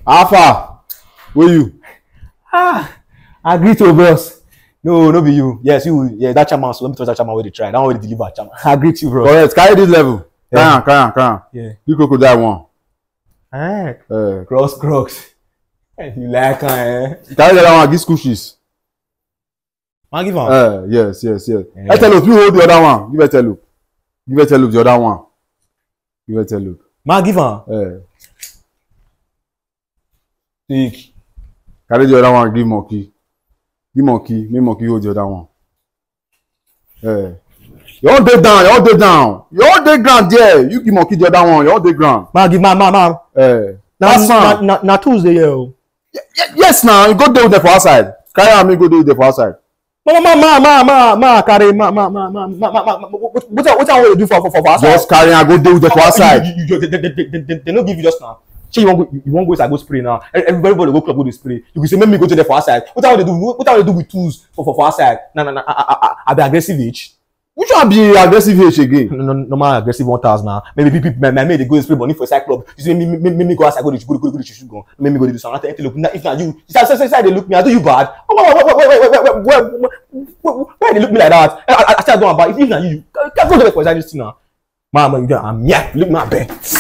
How far? Where you? I agree to bros. No be you. Yes, you. Yeah, that chairman. So let me trust that chairman where they try. That one where they deliver chairman. I agree to you, bro. Correct. Carry this level. Yeah. Carry on. Yeah. You crocodile one. Crocs. You like Carry the other one. Give school fees. Man, give on. Yes. Etelope, you hold the other one. Give Etelope. Give Etelope the other one. Give Etelope. Man, give on. Take. Carry the other one. Give Monkey. Give Monkey. Make Monkey hold the other one. You all dey down. You all dey ground there. You give Monkey the other one. You all dey ground. Man, give man. Now Tuesday, yo. Yes, now you go there with the for outside. Carry on, me go there with the for outside. Carry what I want to do for outside? Just carry and go there with the for outside. They don't give you just now. Say you won't go inside go spray now. Everybody go club go to spray. You will say make me go to the for outside. What I want to do? What I want to do with tools for outside? Nah. I be aggressive age. Which one be aggressive age again? No more aggressive 1,000 now. Maybe people may they go spray money for side club. You say me go outside go to shoot gun. Make me go to do something. If not you, say they look me. I do you bad. Why they look me like that? I say I don't bad. If not you, can't go to the for inside this thing now. Man, I'm yeah. Look my bed.